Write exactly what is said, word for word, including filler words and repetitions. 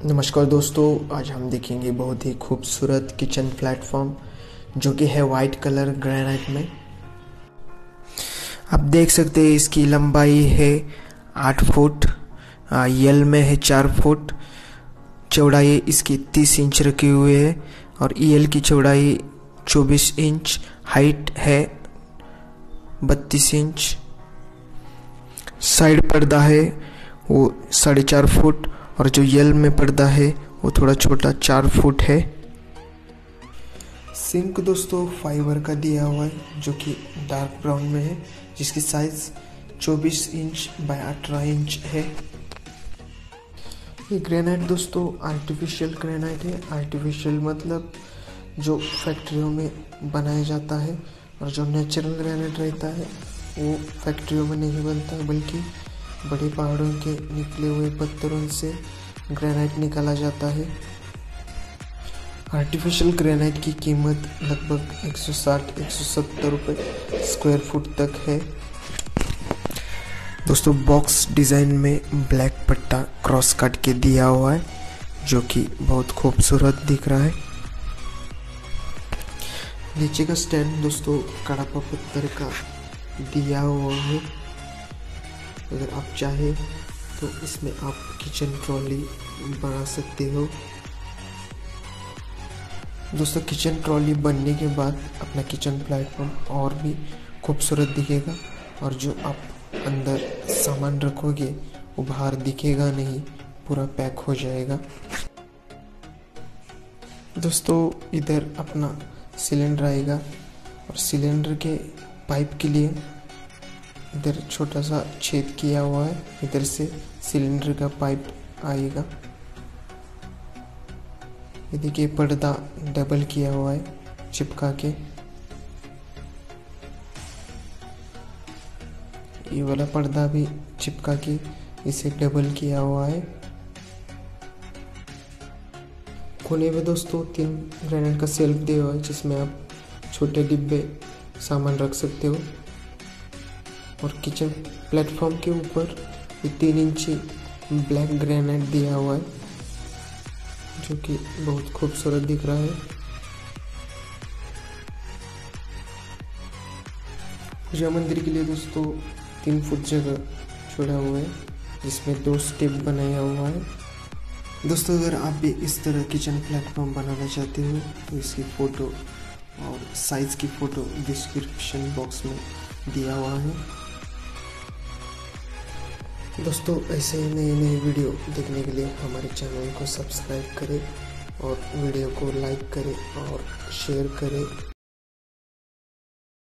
नमस्कार दोस्तों, आज हम देखेंगे बहुत ही खूबसूरत किचन प्लेटफॉर्म जो कि है वाइट कलर ग्रेनाइट में। आप देख सकते हैं इसकी लंबाई है आठ फुट, यल में है चार फुट, चौड़ाई इसकी तीस इंच रखी हुई है और यल की चौड़ाई चौबीस इंच, हाइट है बत्तीस इंच। साइड पर्दा है वो साढ़े चार फुट और जो यल में पर्दा है वो थोड़ा छोटा चार फुट है। सिंक दोस्तों फाइबर का दिया हुआ है जो कि डार्क ब्राउन में है, जिसकी साइज चौबीस इंच बाय अठारह इंच है। ये ग्रेनाइट दोस्तों आर्टिफिशियल ग्रेनाइट है। आर्टिफिशियल मतलब जो फैक्ट्रियों में बनाया जाता है, और जो नेचुरल ग्रेनाइट रहता है वो फैक्ट्रियों में नहीं बनता, बल्कि बड़े पहाड़ों के निकले हुए पत्थरों से ग्रेनाइट निकाला जाता है। आर्टिफिशियल ग्रेनाइट की कीमत लगभग एक सौ साठ एक सौ सत्तर रुपये स्क्वायर फुट तक है। दोस्तों बॉक्स डिज़ाइन में ब्लैक पट्टा क्रॉस कट के दिया हुआ है जो कि बहुत खूबसूरत दिख रहा है। नीचे का स्टैंड दोस्तों कड़ापा पत्थर का दिया हुआ है। अगर आप चाहे तो इसमें आप किचन ट्रॉली बना सकते हो। दोस्तों किचन ट्रॉली बनने के बाद अपना किचन प्लेटफॉर्म और भी खूबसूरत दिखेगा, और जो आप अंदर सामान रखोगे वो बाहर दिखेगा नहीं, पूरा पैक हो जाएगा। दोस्तों इधर अपना सिलेंडर आएगा, और सिलेंडर के पाइप के लिए इधर छोटा सा छेद किया हुआ है, इधर से सिलेंडर का पाइप आएगा। ये देखिए पर्दा डबल किया हुआ है चिपका के। ये वाला पर्दा भी चिपका के इसे डबल किया हुआ है। कोने में दोस्तों तीन ग्रेनाइट का सेल्फ दिया हुआ है जिसमें आप छोटे डिब्बे सामान रख सकते हो, और किचन प्लेटफॉर्म के ऊपर ये तीन इंची ब्लैक ग्रेनाइट दिया हुआ है जो कि बहुत खूबसूरत दिख रहा है। पूजा मंदिर के लिए दोस्तों तीन फुट जगह छोड़ा हुआ है जिसमें दो स्टेप बनाया हुआ है। दोस्तों अगर आप भी इस तरह किचन प्लेटफॉर्म बनाना चाहते हो तो इसकी फ़ोटो और साइज़ की फ़ोटो डिस्क्रिप्शन बॉक्स में दिया हुआ है। दोस्तों ऐसे ही नए नए वीडियो देखने के लिए हमारे चैनल को सब्सक्राइब करें और वीडियो को लाइक करें और शेयर करें।